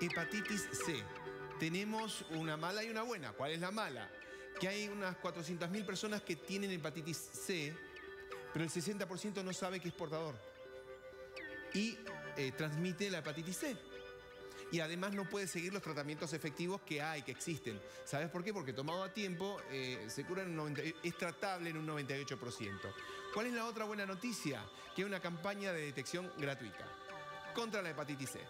Hepatitis C. Tenemos una mala y una buena. ¿Cuál es la mala? Que hay unas 400.000 personas que tienen hepatitis C, pero el 60% no sabe que es portador. Y transmite la hepatitis C. Y además no puede seguir los tratamientos efectivos que existen. ¿Sabes por qué? Porque tomado a tiempo se cura es tratable en un 98%. ¿Cuál es la otra buena noticia? Que hay una campaña de detección gratuita contra la hepatitis C.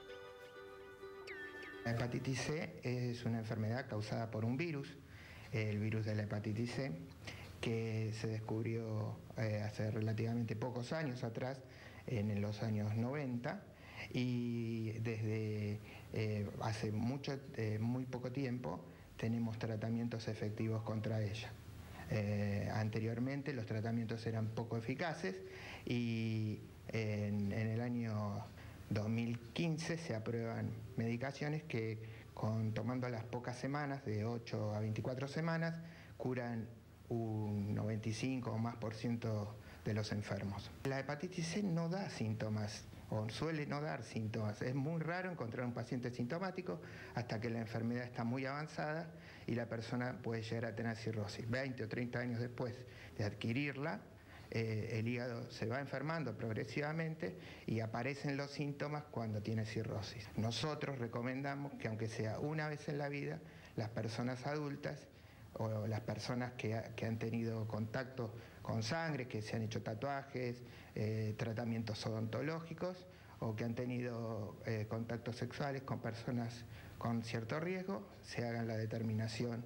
La hepatitis C es una enfermedad causada por un virus, el virus de la hepatitis C, que se descubrió hace relativamente pocos años atrás, en los años 90, y desde hace muy poco tiempo tenemos tratamientos efectivos contra ella. Anteriormente los tratamientos eran poco eficaces y en el año 2015 se aprueban medicaciones que tomando las pocas semanas, de 8 a 24 semanas, curan un 95 o más % de los enfermos. La hepatitis C no da síntomas o suele no dar síntomas. Es muy raro encontrar un paciente sintomático hasta que la enfermedad está muy avanzada y la persona puede llegar a tener cirrosis. 20 o 30 años después de adquirirla, el hígado se va enfermando progresivamente y aparecen los síntomas cuando tiene cirrosis. Nosotros recomendamos que, aunque sea una vez en la vida, las personas adultas o las personas que han tenido contacto con sangre, que se han hecho tatuajes, tratamientos odontológicos o que han tenido contactos sexuales con personas con cierto riesgo, se hagan la determinación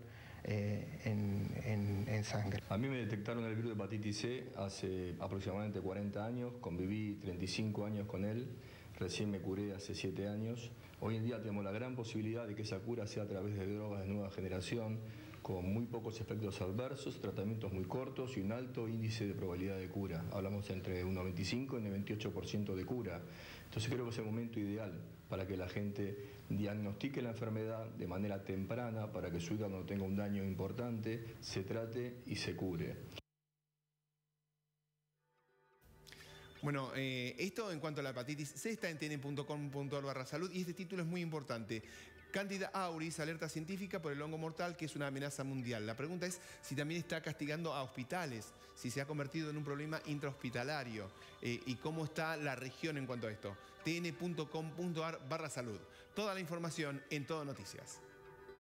en sangre. A mí me detectaron el virus de hepatitis C hace aproximadamente 40 años, conviví 35 años con él, recién me curé hace 7 años. Hoy en día tenemos la gran posibilidad de que esa cura sea a través de drogas de nueva generación, con muy pocos efectos adversos, tratamientos muy cortos y un alto índice de probabilidad de cura. Hablamos entre un 95 y un 98% de cura. Entonces creo que es el momento ideal para que la gente diagnostique la enfermedad de manera temprana, para que su hígado no tenga un daño importante, se trate y se cure. Bueno, esto en cuanto a la hepatitis C está en tn.com.ar/salud y este título es muy importante. Candida auris, alerta científica por el hongo mortal que es una amenaza mundial. La pregunta es si también está castigando a hospitales, si se ha convertido en un problema intrahospitalario y cómo está la región en cuanto a esto. tn.com.ar/salud. Toda la información en Todo Noticias.